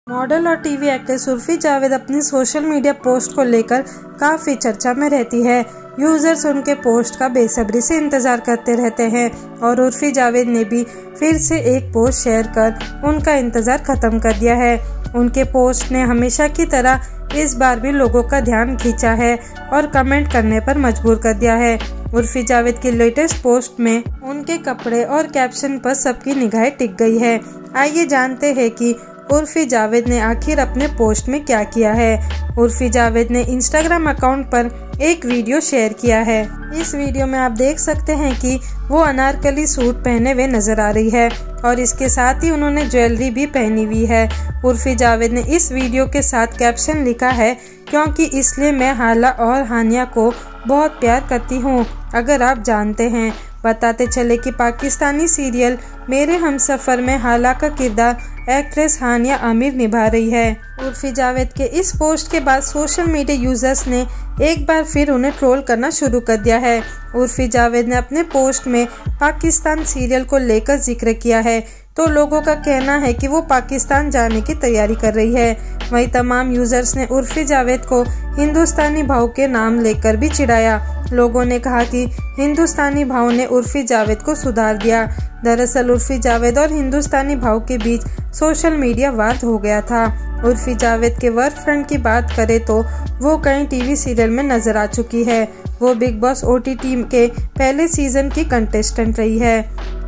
Model और TV actress Urfi Javed अपनी social media post को लेकर काफी चर्चा में रहती है। यूजर्स उनके पोस्ट का बेसब्री से इंतजार करते रहते हैं और उर्फी जावेद ने भी फिर से एक पोस्ट शेयर कर उनका इंतजार खत्म कर दिया है। उनके पोस्ट ने हमेशा की तरह इस बार भी लोगों का ध्यान खींचा है और कमेंट करने पर मजबूर कर दिया है। उर्फी जावेद की लेटेस्ट पोस्ट में उनके कपड़े और कैप्शन पर सबकी निगाहें टिक गई है। आइए जानते हैं कि उर्फी जावेद ने आखिर अपने पोस्ट में क्या किया है। उर्फी जावेद ने इंस्टाग्राम अकाउंट पर एक वीडियो शेयर किया है। इस वीडियो में आप देख सकते हैं कि वो अनारकली सूट पहने हुए नजर आ रही है और इसके साथ ही उन्होंने ज्वेलरी भी पहनी हुई है। उर्फी जावेद ने इस वीडियो के साथ कैप्शन लिखा है, क्योंकि इसलिए मैं हाला और हानिया को बहुत प्यार करती हूँ। अगर आप जानते हैं, बताते चले कि पाकिस्तानी सीरियल मेरे हमसफर में हाला का किरदार एक्ट्रेस हानिया आमिर निभा रही है। उर्फी जावेद के इस पोस्ट के बाद सोशल मीडिया यूजर्स ने एक बार फिर उन्हें ट्रोल करना शुरू कर दिया है। उर्फी जावेद ने अपने पोस्ट में पाकिस्तान सीरियल को लेकर जिक्र किया है, तो लोगों का कहना है कि वो पाकिस्तान जाने की तैयारी कर रही है। वहीं तमाम यूजर्स ने उर्फी जावेद को हिंदुस्तानी भाव के नाम लेकर भी चिढ़ाया। लोगों ने कहा कि हिंदुस्तानी भाव ने उर्फी जावेद को सुधार दिया। दरअसल उर्फी जावेद और हिंदुस्तानी भाव के बीच सोशल मीडिया वार हो गया था। उर्फी जावेद के वर्क फ्रंट की बात करें तो वो कई टीवी सीरियल में नजर आ चुकी है। वो बिग बॉस OTT के पहले सीजन की कंटेस्टेंट रही है।